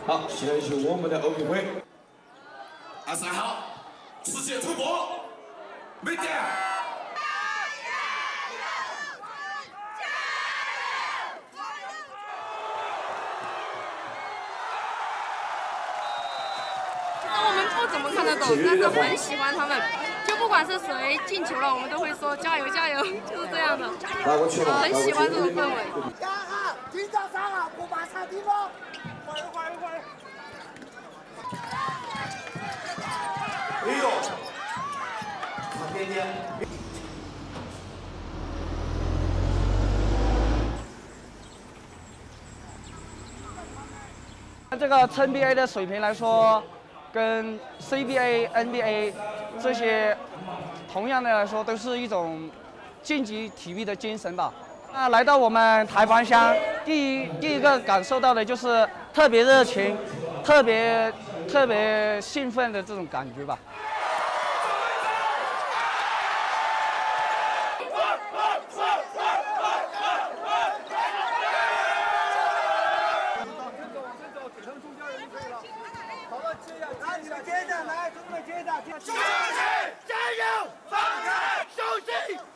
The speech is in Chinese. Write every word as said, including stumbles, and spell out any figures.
好，现在是我们的奥运会。 二十二号，世界突破，没点。 我们不怎么看得懂，但是很喜欢他们。就不管是谁进球了，我们都会说加油加油，就是这样的。很喜欢这种氛围。 今早上啊，不把场地吗？快一会儿一会儿。 哎呦，看点点。 这个 N B A 的水平来说，跟 C B A、N B A 这些同样的来说，都是一种竞技体育的精神吧。那来到我们台湾乡，第一第一个感受到的就是特别热情、特别特别兴奋的这种感觉吧。 接着来，兄弟们接着， 加油！加油！放开！休息！